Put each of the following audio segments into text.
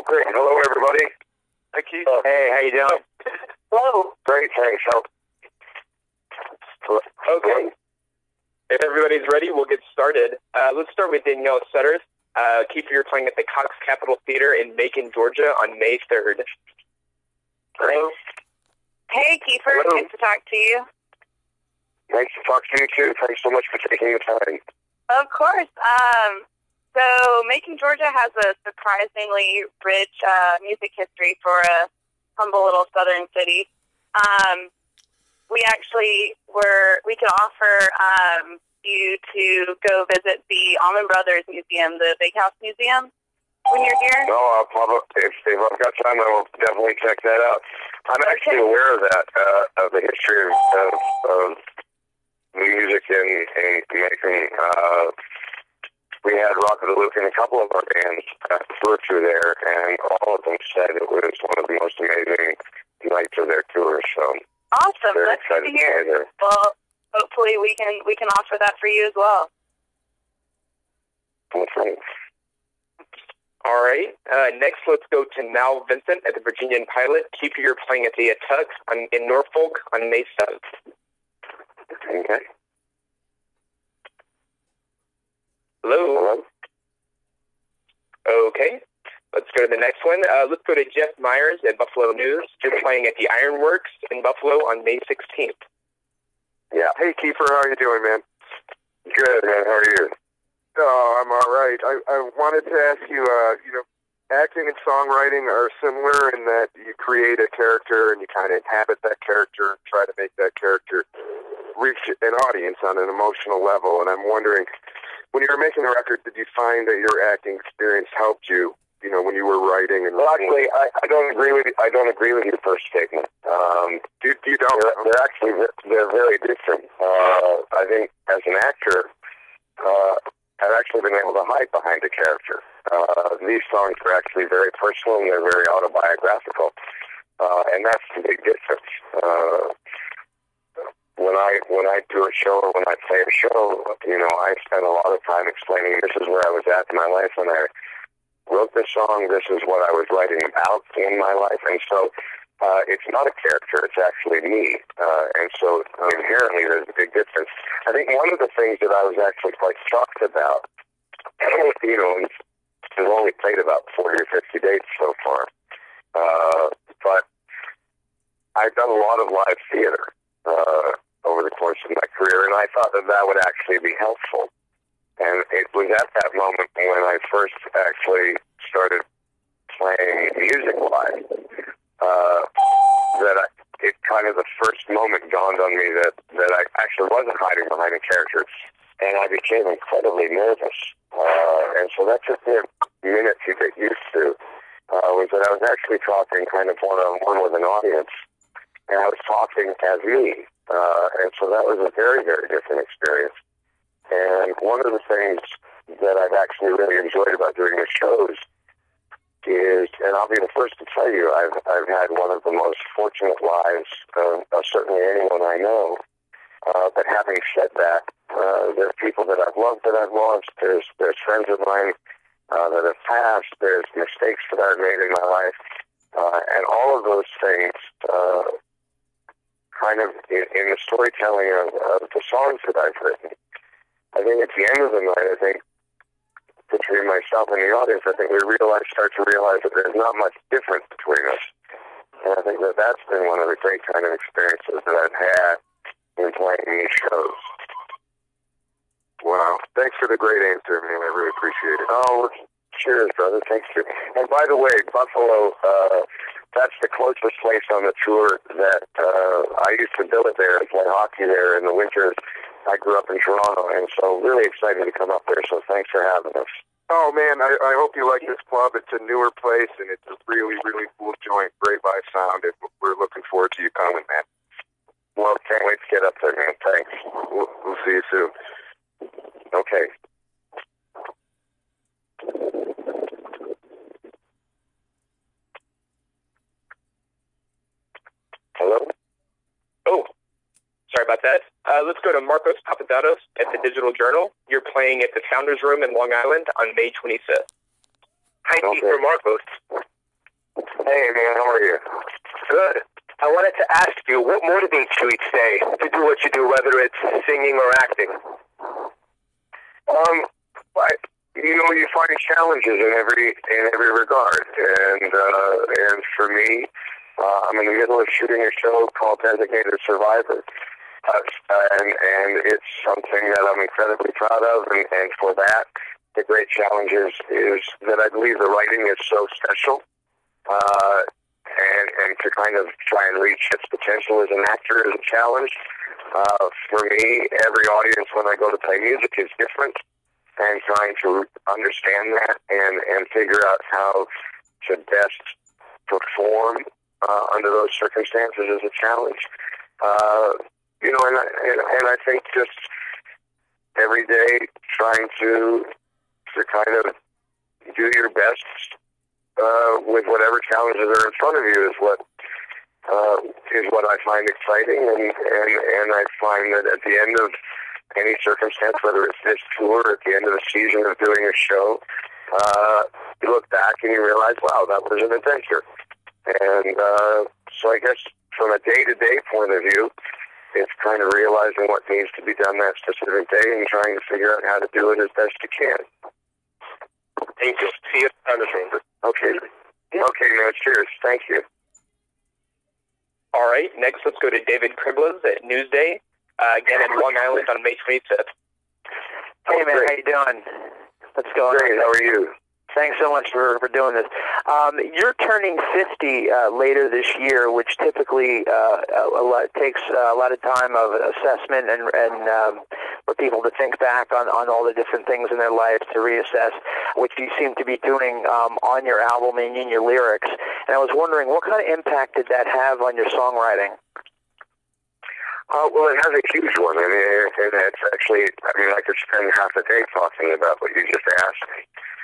great. Hello, everybody. Hi, Keith. Hey, how you doing? Hello. Great, thanks. Okay. If everybody's ready, we'll get started. Let's start with Danielle Sutters. Kiefer, you're playing at the Cox Capitol Theater in Macon, Georgia on May 3rd. Hello. Hey, Kiefer. Hello. Nice to talk to you. Nice to talk to you, too. Thanks so much for taking the time. Of course. So Macon, Georgia has a surprisingly rich music history for a humble little southern city. We can offer you to go visit the Allman Brothers Museum, the Big House Museum, when you're here. No, I'll probably, if I've got time, I will definitely check that out. I'm actually aware of that, of the history of music in Macon. We had Rock of the Luke and a couple of our bands toured through there, and all of them said it was one of the most amazing nights of their tour. So Awesome. very That's good excited to hear. be there. Well, hopefully we can offer that for you as well. Okay. All right. Next, let's go to Mal Vincent at the Virginian Pilot. Kiefer, you're playing at the Tux in Norfolk on May 7th. Okay. Hello? Okay. Let's go to the next one. Let's go to Jeff Myers at Buffalo News. You're playing at the Ironworks in Buffalo on May 16th. Yeah. Hey, Kiefer, how are you doing, man? Good, man. How are you? Oh, I'm all right. I wanted to ask you, acting and songwriting are similar in that you create a character and you kind of inhabit that character and try to make that character reach an audience on an emotional level. And I'm wondering, when you were making the record, did you find that your acting experience helped you, when you were writing? And well, actually, I don't agree with you. I don't agree with your first statement. You don't? They're very different. I think as an actor, I've actually been able to hide behind a character. These songs are actually very personal and they're very autobiographical, and that's the big difference. When I do a show or when I play a show, I spend a lot of time explaining this is where I was at in my life when I wrote this song. This is what I was writing about in my life, and so it's not a character; it's actually me. And so inherently, there's a big difference. I think one of the things that I was actually quite shocked about, we've only played about 40 or 50 dates so far, but I've done a lot of live theater over the course of my career, and I thought that would actually be helpful. And it was at that moment when I first actually started playing music live that it kind of the first moment dawned on me that I actually wasn't hiding behind a character, and I became incredibly nervous. And so that took me a minute to get used to, was that I was actually talking kind of one-on-one with an audience, and I was talking as me. And so that was a very, very different experience. And one of the things that I've actually really enjoyed about doing the shows is, and I'll be the first to tell you, I've had one of the most fortunate lives of certainly anyone I know. But having said that, there are people that I've loved that I've lost. There's friends of mine that have passed. There's mistakes that I've made in my life. And all of those things kind of in the storytelling of the songs that I've written. I think at the end of the night, I think between myself and the audience, I think we start to realize that there's not much difference between us. And I think that that's been one of the great kind of experiences that I've had in playing these shows. Wow. Thanks for the great answer, man. I really appreciate it. Oh, cheers, brother. Thanks. And by the way, Buffalo, that's the closest place on the tour that I used to bill it there and play hockey there in the winters. I grew up in Toronto, and so really excited to come up there, so thanks for having us. Oh, man, I hope you like this club. It's a newer place, and it's a really, really cool joint. Great live sound, and we're looking forward to you coming, man. Well, can't wait to get up there, man. Thanks. We'll see you soon. Okay. Hello? Oh, sorry about that. Let's go to Marcos Papadatos at the Digital Journal. You're playing at the Founders Room in Long Island on May 25th. Hi, Okay. Kiefer, Marcos. Hey, man, how are you? Good. I wanted to ask you, what motivates you each day to do what you do, whether it's singing or acting? You find challenges in every regard, and for me, I'm in the middle of shooting a show called Designated Survivor, and it's something that I'm incredibly proud of, and for that, the great challenge is that I believe the writing is so special, and to kind of try and reach its potential as an actor is a challenge. For me, every audience when I go to play music is different, and trying to understand that and figure out how to best perform under those circumstances is a challenge. And I think just every day trying to kind of do your best with whatever challenges are in front of you is what I find exciting, and I find that at the end of any circumstance, whether it's this tour or at the end of the season of doing a show, you look back and you realize, wow, that was an adventure. And so I guess from a day-to-day point of view, it's kind of realizing what needs to be done that specific day and trying to figure out how to do it as best you can. Thank you. See you on the chamber. Okay. Okay, man. Cheers. Thank you. All right. Next, let's go to David Kriblas at Newsday. Again in Long Island on May 25th. Hey, man, how you doing? What's going on? Great, how are you? Thanks so much for doing this. You're turning 50 later this year, which typically takes a lot of time of assessment and for people to think back on all the different things in their lives to reassess, which you seem to be doing on your album and in your lyrics. And I was wondering, what kind of impact did that have on your songwriting? Well, it has a huge one. I mean, it's actually, I could spend half a day talking about what you just asked me.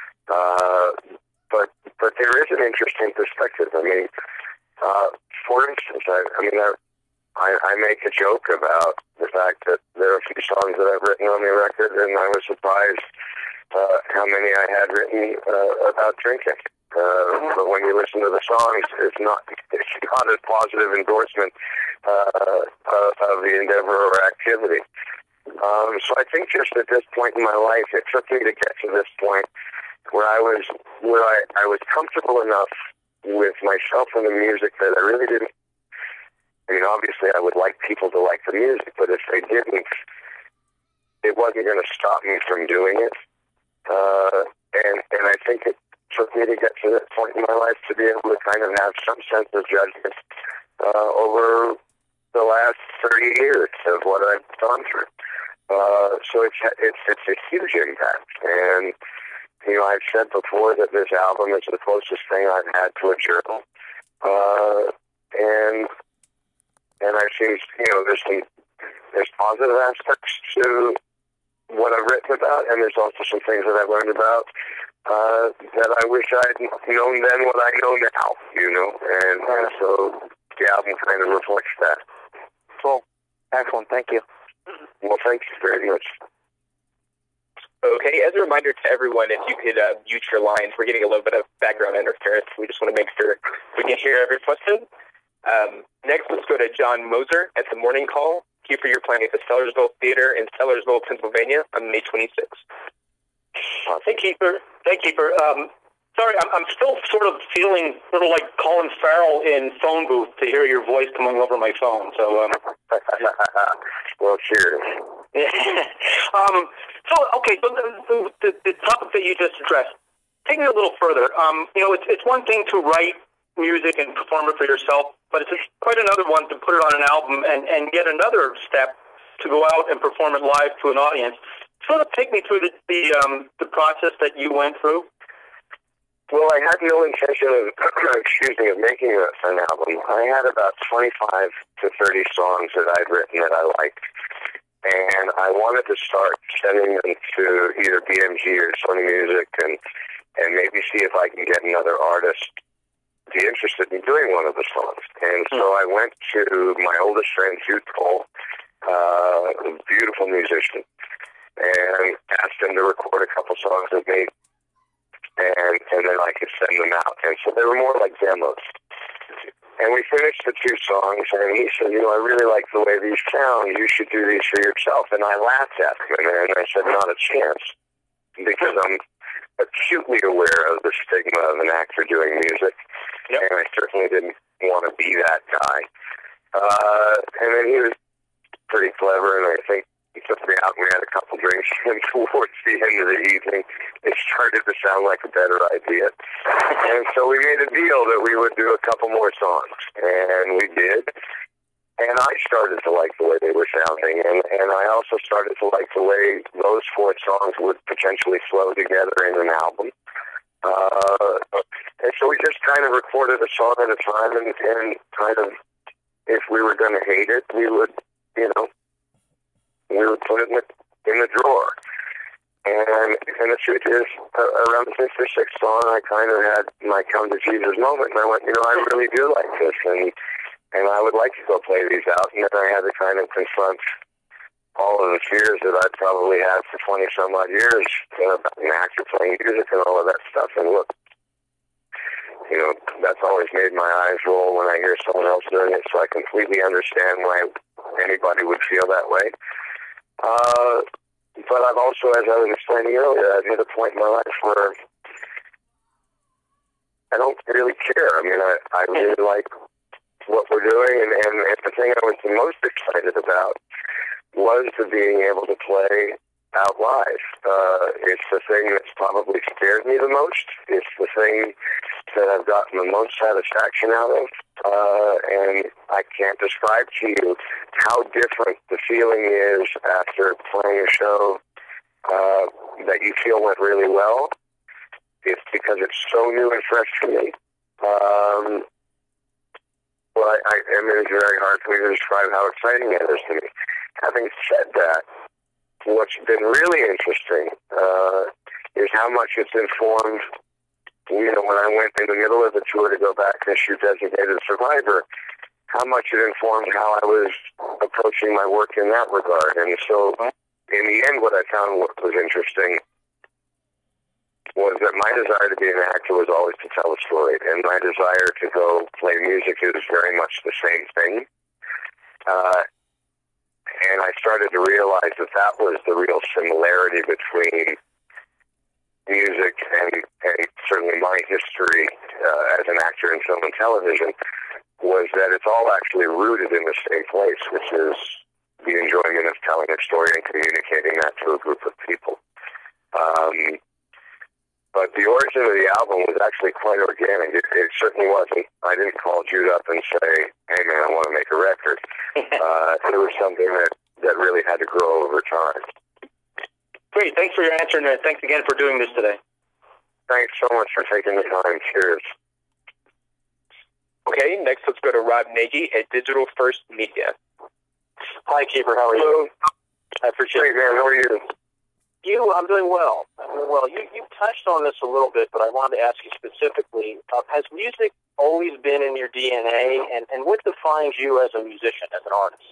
But there is an interesting perspective. I mean, for instance, I make a joke about the fact that there are a few songs that I've written on the record, and I was surprised how many I had written about drinking. But when you listen to the songs, it's not a positive endorsement of the endeavor or activity. So I think just at this point in my life, it took me to get to this point where I was comfortable enough with myself and the music that I really didn't. I mean, obviously, I would like people to like the music, but if they didn't, it wasn't going to stop me from doing it. And I think it took me to get to that point in my life to be able to kind of have some sense of judgment over the last 30 years of what I've gone through. So it's a huge impact. And, I've said before that this album is the closest thing I've had to a journal. And I've seen, there's positive aspects to what I've written about, and there's also some things that I've learned about that I wish I'd known then what I know now, and so the album kind of reflects that. Cool. Excellent. Thank you. Well, thank you very much. Okay, as a reminder to everyone, if you could mute your lines, we're getting a little bit of background interference. We just want to make sure we can hear every question. Next, let's go to John Moser at the Morning Call. Kiefer, you're playing at the Sellersville Theater in Sellersville, Pennsylvania on May 26th. Hey, Kiefer. Sorry, I'm still sort of feeling sort of like Colin Farrell in Phone Booth to hear your voice coming over my phone. So, well, cheers. So the topic that you just addressed, taking it a little further, it's one thing to write music and perform it for yourself, but it's quite another one to put it on an album and yet another step to go out and perform it live to an audience. Sort of take me through the process that you went through. Well, I had no intention of making an album. I had about 25 to 30 songs that I'd written that I liked, and I wanted to start sending them to either BMG or Sony Music and maybe see if I can get another artist be interested in doing one of the songs. And so I went to my oldest friend, Jude Cole, a beautiful musician, and asked him to record a couple songs with me. and then I could send them out. And so they were more like demos. And we finished the 2 songs, and he said, I really like the way these sound. You should do these for yourself. And I laughed at him, and I said, not a chance, because I'm acutely aware of the stigma of an actor doing music, and I certainly didn't want to be that guy. And then he was pretty clever, and I think he took me out and we had a couple drinks, and towards the end of the evening, it started to sound like a better idea. And so we made a deal that we would do a couple more songs, and we did. And I started to like the way they were sounding, and I also started to like the way those 4 songs would potentially flow together in an album. And so we just kind of recorded a song at a time, and kind of, if we were going to hate it, we would, we would put it in the drawer. And the truth is, around the 5th or 6th song, I kind of had my come to Jesus moment, and I went, I really do like this, and I would like to go play these out. And then I had to kind of confront all of the fears that I'd probably had for 20-some-odd years about an actor playing music and all of that stuff. And look, that's always made my eyes roll when I hear someone else doing it, so I completely understand why anybody would feel that way. But I've also, as I was explaining earlier, I've hit a point in my life where I don't really care. I really like what we're doing, and the thing I was the most excited about was the being able to play out live. It's the thing that's probably scared me the most. It's the thing that I've gotten the most satisfaction out of, and I can't describe to you how different the feeling is after playing a show that you feel went really well. It's because it's so new and fresh for me. It's very hard for me to describe how exciting it is to me. Having said that, what's been really interesting is how much it's informed. When I went in the middle of the tour to go back and shoot Designated Survivor, how much it informed how I was approaching my work in that regard. And so, in the end, what I found was interesting was that my desire to be an actor was always to tell a story, and my desire to go play music is very much the same thing. And I started to realize that was the real similarity between music and certainly my history as an actor in film and television, was that it's all actually rooted in the same place, which is the enjoyment of telling a story and communicating that to a group of people. But the origin of the album was actually quite organic. It certainly wasn't. I didn't call Jude up and say, hey man, I want to make a record. It was something that really had to grow over time. Great. Thanks for your answer, and thanks again for doing this today. Thanks so much for taking the time. Cheers. Okay, next let's go to Rob Nagy at Digital First Media. Hi, Kiefer. How are you? I appreciate it. Hey, man. How are you? I'm doing well. You touched on this a little bit, but I wanted to ask you specifically, has music always been in your DNA, and what defines you as a musician, as an artist?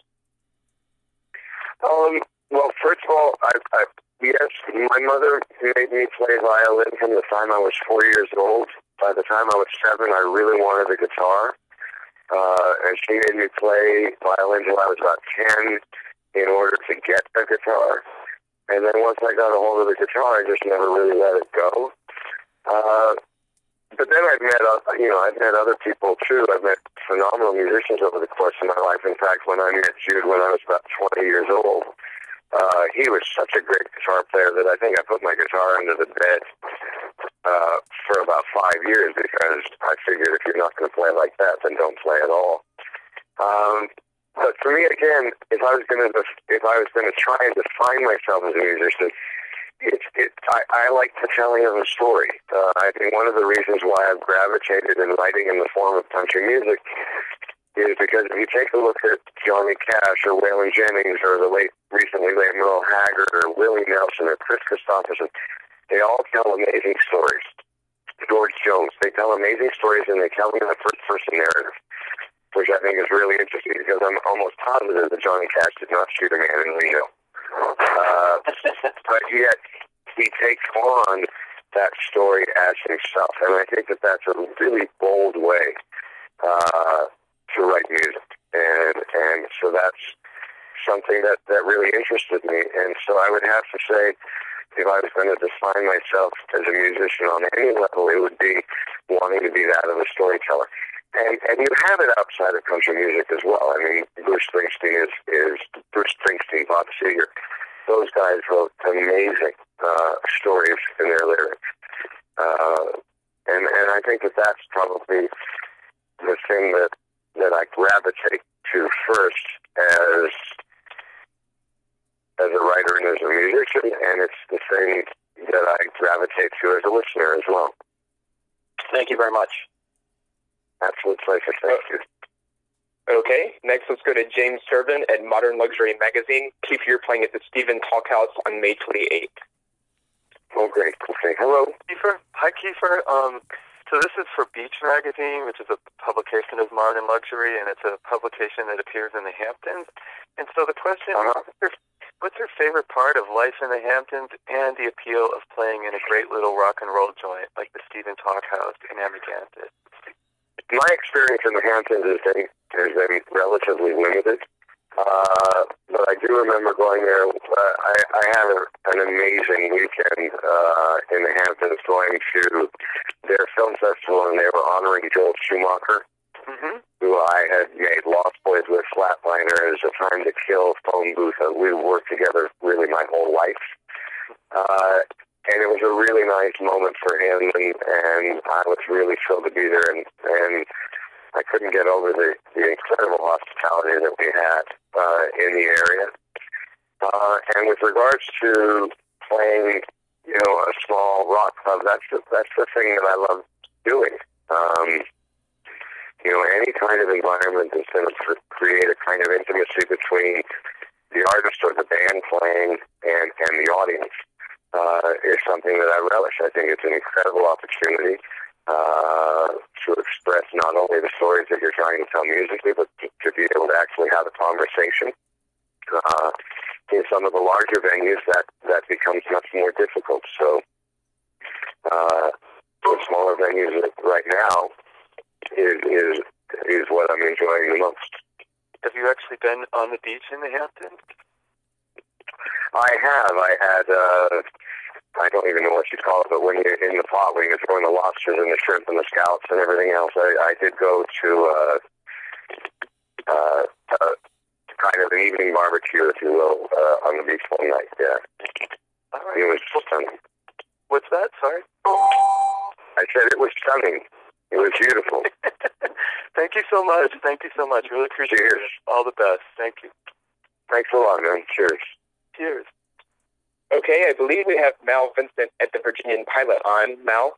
Well, first of all, yes, my mother made me play violin from the time I was 4 years old. By the time I was 7, I really wanted a guitar, and she made me play violin until I was about 10 in order to get a guitar. And then once I got a hold of the guitar, I just never really let it go. But then I've met other people too. I've met phenomenal musicians over the course of my life. In fact, when I met Jude when I was about 20 years old, he was such a great guitar player that I think I put my guitar under the bed for about 5 years, because I figured if you're not going to play like that, then don't play at all. But for me, again, if I was going to try and define myself as a musician, I like the telling of a story. I think one of the reasons why I've gravitated in writing in the form of country music is because if you take a look at Johnny Cash or Waylon Jennings or the recently late Merle Haggard or Willie Nelson or Chris Christopherson, they all tell amazing stories. George Jones, they tell amazing stories, and they tell them in a first-person narrative, which I think is really interesting, because I'm almost positive that Johnny Cash did not shoot a man in Reno. But yet, he takes on that story as himself. And I think that that's a really bold way to write music. And so that's something that really interested me. And so I would have to say, if I was going to define myself as a musician on any level, it would be wanting to be that of a storyteller. And you have it outside of country music as well. I mean, Bruce Springsteen is Bruce Springsteen, Bob Seger. Those guys wrote amazing stories in their lyrics. And I think that that's probably the thing that I gravitate to first as a writer and as a musician, and it's the thing that I gravitate to as a listener as well. Thank you very much. Absolute pleasure. Thank you. Okay, next let's go to James Turbin at Modern Luxury Magazine. Kiefer, you're playing at the Stephen Talkhouse on May 28th. Oh, great. Okay. Hello. Kiefer. Hi, Kiefer. So this is for Beach Magazine, which is a publication of Modern Luxury, and it's a publication that appears in the Hamptons. And so the question is, what's your favorite part of life in the Hamptons and the appeal of playing in a great little rock and roll joint like the Stephen Talkhouse in Amagansett? My experience in the Hamptons has been relatively limited, but I do remember going there. I had an amazing weekend in the Hamptons, going to their film festival, and they were honoring Joel Schumacher, who I had made Lost Boys with, Flatliners, A Time to Kill, Phone Booth. We worked together really my whole life. And it was a really nice moment for him, and I was really thrilled to be there, and I couldn't get over the incredible hospitality that we had in the area. And with regards to playing, a small rock club, that's the thing that I love doing. Any kind of environment that's going to create a kind of intimacy between the artist or the band playing and the audience. Is something that I relish. I think it's an incredible opportunity to express not only the stories that you're trying to tell musically, but to be able to actually have a conversation. In some of the larger venues, that becomes much more difficult. So the smaller venues right now is what I'm enjoying the most. Have you actually been on the beach in the Hamptons? I have. I had, I don't even know what you call it, but when you're in the pot, when you're throwing the lobsters and the shrimp and the scallops and everything else, I did go to kind of an evening barbecue, if you will, on the beach one night, yeah. All right. It was stunning. What's that? Sorry? I said it was stunning. It was beautiful. Thank you so much. Thank you so much. Really appreciate it. All the best. Thank you. Thanks a lot, man. Cheers. Cheers. Okay, I believe we have Mal Vincent at the Virginian Pilot on. Mal?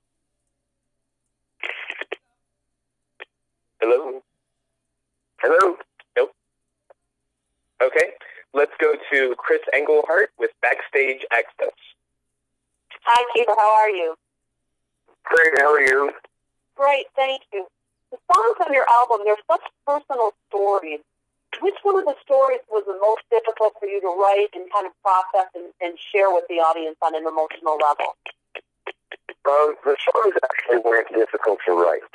Hello? Hello? Nope. Okay, let's go to Chris Englehart with Backstage Access. Hi, Kiefer. How are you? Great. How are you? Great, thank you. The songs on your album, they're such personal stories. Which one of the stories was the most difficult for you to write and kind of process and share with the audience on an emotional level? The songs actually weren't difficult to write.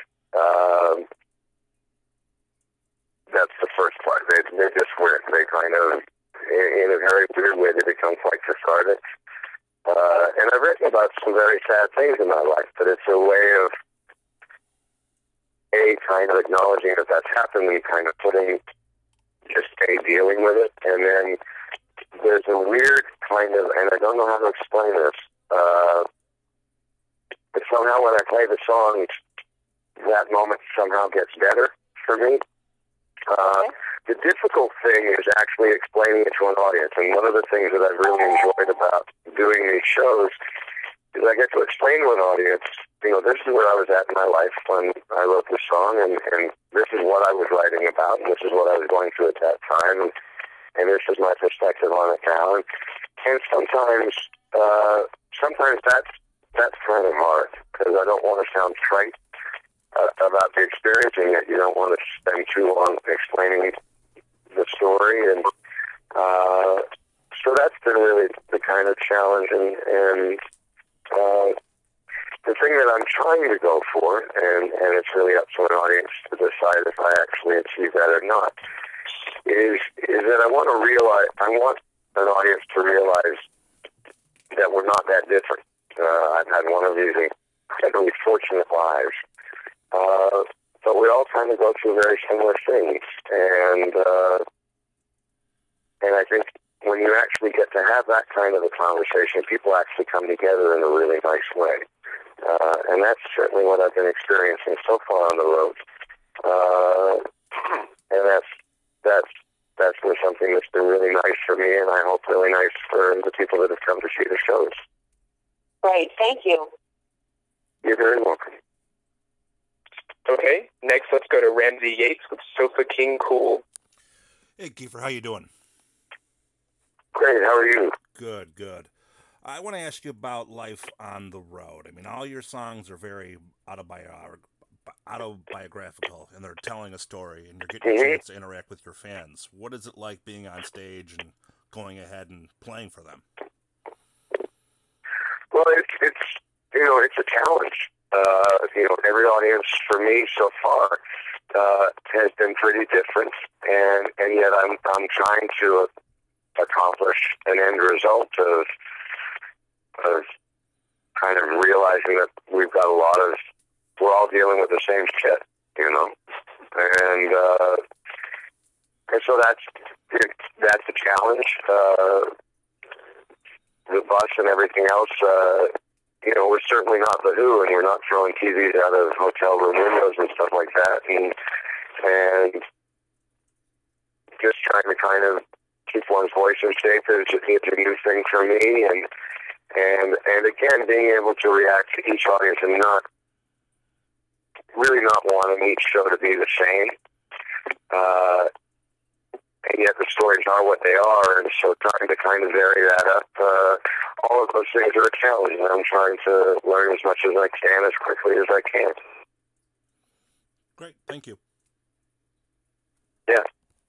That's the first part. They just weren't. They kind of, in a very weird way, they become quite cathartic. And I've written about some very sad things in my life, but it's a way of kind of acknowledging that that's happened and kind of just dealing with it. And then there's a weird kind of, and I don't know how to explain this, but somehow when I play the songs, that moment somehow gets better for me. The difficult thing is actually explaining it to an audience. And one of the things that I've really enjoyed about doing these shows is I get to explain to an audience, this is where I was at in my life when I wrote this song, and this is what I was writing about, and this is what I was going through at that time, and this is my perspective on it now. And sometimes that's kind of hard, because I don't want to sound trite about the experience, and yet you don't want to spend too long explaining the story. And so that's been really the kind of challenge, and the thing that I'm trying to go for, and it's really up to an audience to decide if I actually achieve that or not, is that I want an audience to realize that we're not that different. I've had one of these incredibly fortunate lives, but we all kind of go through very similar things, and I think when you actually get to have that kind of a conversation, people actually come together in a really nice way. And that's certainly what I've been experiencing so far on the road. And that's been something that's been really nice for me, and I hope really nice for the people that have come to see the shows. Great, thank you. You're very welcome. Okay, next let's go to Ramsey Yates with Sofa King Cool. Hey, Kiefer, how you doing? Great, how are you? Good, good. I want to ask you about life on the road. I mean, all your songs are very autobiographical, and they're telling a story, and you're getting a chance to interact with your fans. What is it like being on stage and going ahead and playing for them? Well, it's a challenge. Every audience for me so far has been pretty different, and yet I'm trying to accomplish an end result of kind of realizing that we're all dealing with the same shit, and so that's a challenge. The bus and everything else, we're certainly not the Who, and we're not throwing TVs out of hotel room windows and stuff like that, and just trying to kind of keep one's voice in shape is a new thing for me, and again, being able to react to each audience and not wanting each show to be the same, and yet the stories are what they are, and so trying to kind of vary that up, all of those things are a challenge, and I'm trying to learn as much as I can as quickly as I can. Great, thank you. Yeah.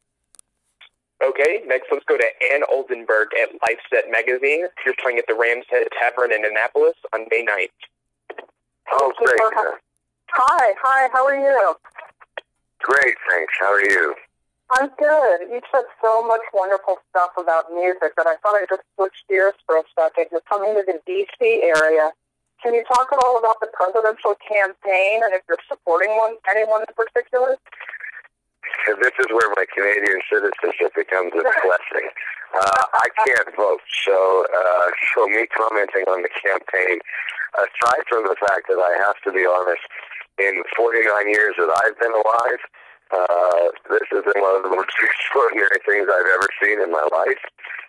Okay, next let's go to Ann Oldenburg at Lifeset Magazine. You're playing at the Ram's Head Tavern in Annapolis on May 9th. Oh, great. Hi, how are you? Great, thanks. How are you? I'm good. You said so much wonderful stuff about music that I thought I'd just switch gears for a second. You're coming to the D.C. area. Can you talk at all about the presidential campaign and if you're supporting anyone in particular? This is where my Canadian citizenship becomes a blessing. I can't vote, so me commenting on the campaign, aside from the fact that I have to be honest, in 49 years that I've been alive, this has been one of the most extraordinary things I've ever seen in my life.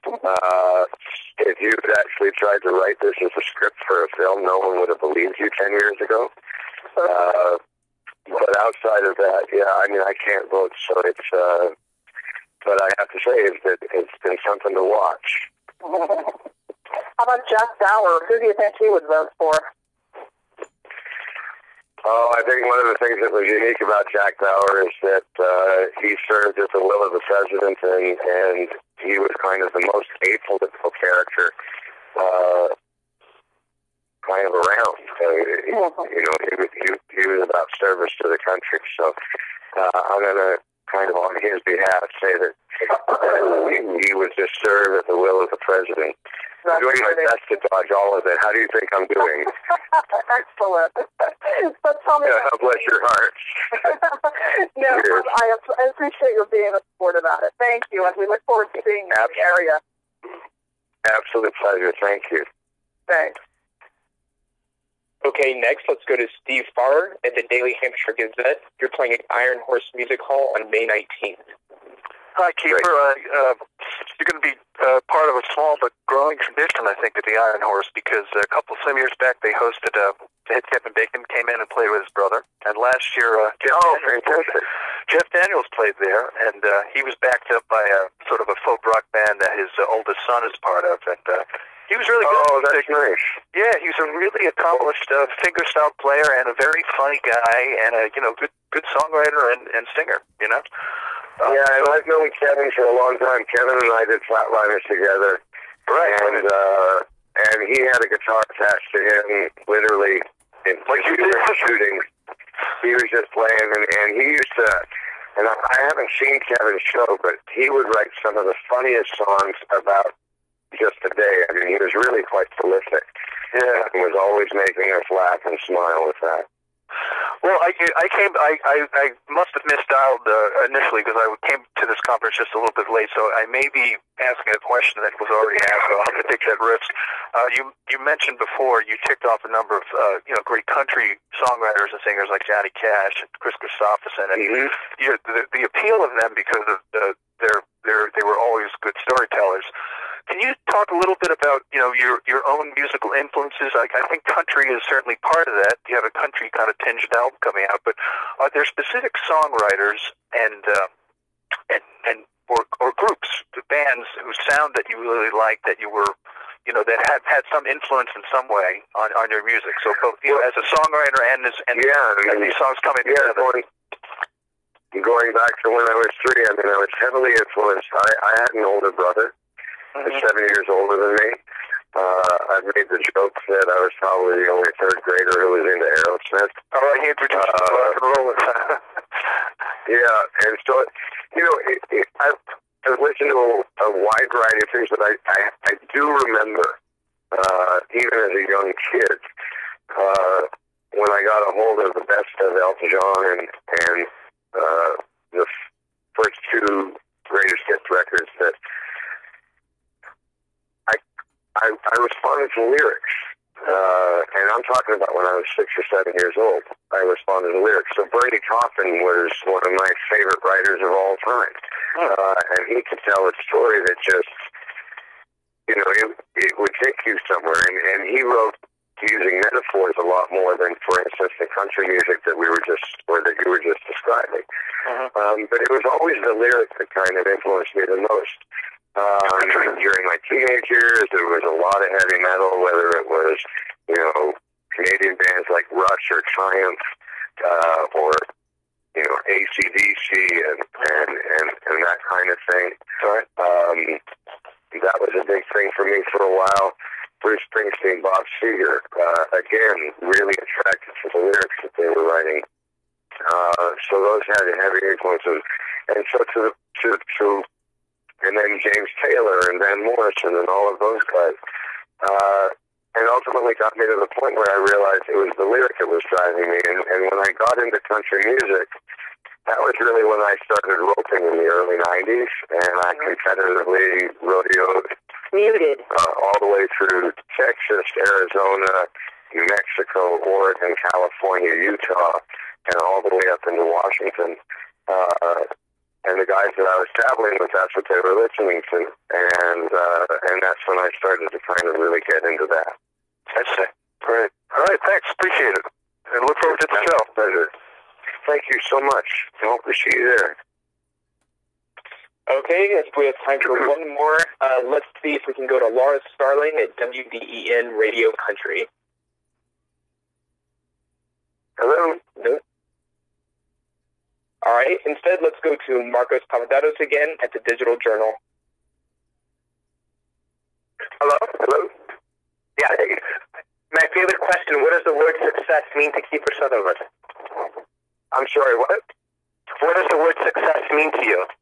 If you had actually tried to write this as a script for a film, no one would have believed you 10 years ago. But outside of that, I can't vote, so it's, but I have to say that it's been something to watch. How about Jack Bauer? Who do you think he would vote for? Oh, I think one of the things that was unique about Jack Bauer is that he served at the will of the president, and he was kind of the most apolitical character kind of around. He was about service to the country. So I'm going to kind of on his behalf say that he would just serve at the will of the president. I'm doing my best to dodge all of it. How do you think I'm doing? Excellent. So tell me. Yeah, bless your heart. No, I appreciate your being a sport about it. Thank you, and we look forward to seeing you in the area. Absolute pleasure. Thank you. Thanks. Okay, next let's go to Steve Farr at the Daily Hampshire Gazette. You're playing at Iron Horse Music Hall on May 19th. Hi, Kiefer. You're going to be part of a small but growing tradition, I think, at the Iron Horse, because some years back they hosted Kevin Bacon came in and played with his brother, and last year Jeff Daniels played there, and he was backed up by a sort of a folk rock band that his oldest son is part of, and he was really good. Oh, that's nice. Yeah, he was a really accomplished fingerstyle player and a very funny guy, and a good songwriter and singer. Yeah, and I've known Kevin for a long time. Kevin and I did Flatliners together. Right. And he had a guitar attached to him literally like you were shooting, he was just playing, and he used to, and I haven't seen Kevin's show, but he would write some of the funniest songs about just a day. I mean, he was really quite prolific. Yeah, and was always making us laugh and smile with that. Well, I must have misdialed initially because I came to this conference just a little bit late, so I may be asking a question that was already asked, so I'll have to take that risk. You mentioned before, you ticked off a number of great country songwriters and singers like Johnny Cash and Chris Christopherson, and the appeal of them because of they were always good storytellers. Can you talk a little bit about your own musical influences? I think country is certainly part of that. You have a country kind of tinged album coming out, but are there specific songwriters and groups, bands whose sound that you really like, that you were that have had some influence in some way on your music? So both as a songwriter and these songs coming together. Going back to when I was 3, I mean, I was heavily influenced. I had an older brother. He's 7 years older than me. I've made the joke that I was probably the only third grader who was into Aerosmith. Oh, he introduced rock and roll. Yeah, and so, I've listened to a wide variety of things, but I do remember, even as a young kid, when I got a hold of the best of Elton John and the first 2 greatest hits records, that I responded to lyrics, and I'm talking about when I was 6 or 7 years old. I responded to lyrics. So Bernie Taupin was one of my favorite writers of all time, and he could tell a story that just, it would take you somewhere. And he wrote using metaphors a lot more than, for instance, the country music that you were just describing. But it was always the lyrics that kind of influenced me the most. During my teenage years, there was a lot of heavy metal, whether it was, Canadian bands like Rush or Triumph, or, AC/DC and that kind of thing. That was a big thing for me for a while. Bruce Springsteen, Bob Seger, again, really attracted to the lyrics that they were writing. So those had heavy influences. And so and then James Taylor and Van Morrison and all of those guys. And ultimately got me to the point where I realized it was the lyric that was driving me. And when I got into country music, that was really when I started roping in the early 90s. And I competitively rodeoed all the way through Texas, Arizona, New Mexico, Oregon, California, Utah, and all the way up into Washington. And the guys that I was traveling with, that's what they were listening to. And that's when I started to kind of really get into that. I see. Great. All right, thanks. Appreciate it. And look forward to the show. Pleasure. Thank you so much. I hope to see you there. Okay, if we have time for one more, let's see if we can go to Laura Starling at WDEN Radio Country. Hello? No. All right, instead, let's go to Marcos Papadatos again at the Digital Journal. Hello? Hello? Yeah. My favorite question, what does the word success mean to Kiefer Sutherland? I'm sorry, what? What does the word success mean to you?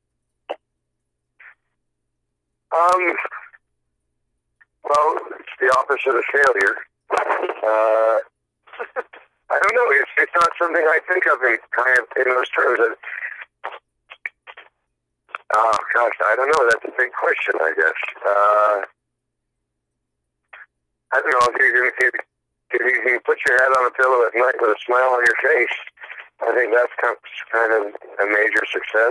Well, it's the opposite of failure. I don't know. It's not something I think of in those terms. Oh gosh, I don't know. That's a big question, I guess. I don't know if you can put your head on a pillow at night with a smile on your face. I think that's kind of a major success.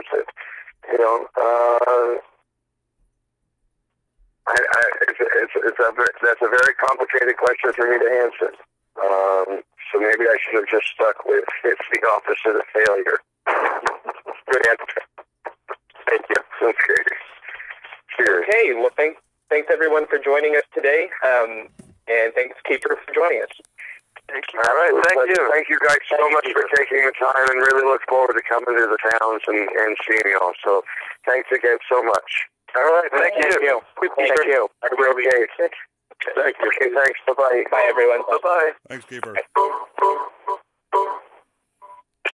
That's a very complicated question for me to answer. So maybe I should have just stuck with it's the opposite of failure. Good answer. Thank you. Okay. Cheers. Okay, well, thanks everyone for joining us today, and thanks, Kiefer, for joining us. Thank you. All right, thank you. Thank you guys so much for taking the time, and really look forward to coming to the towns and seeing y'all. So thanks again so much. All right, thank you. Thank you. Okay. Thank you. Okay, thanks. Bye-bye. Bye, everyone. Bye-bye. Thanks, Kiefer. Bye.